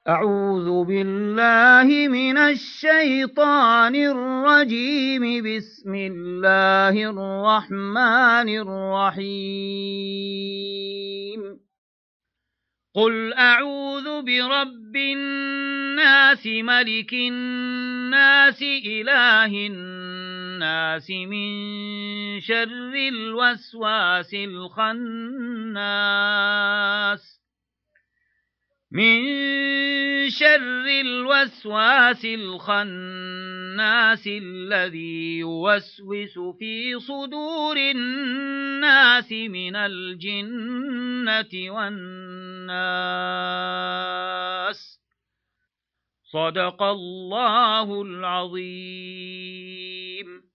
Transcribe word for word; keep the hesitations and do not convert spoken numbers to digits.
أعوذ بالله من الشيطان الرجيم. بسم الله الرحمن الرحيم. قل أعوذ برب الناس ملك الناس إله الناس من شر الوسواس الخناس من شر الوسواس الخناس الذي يوسوس في صدور الناس من الجنة والناس. صدق الله العظيم.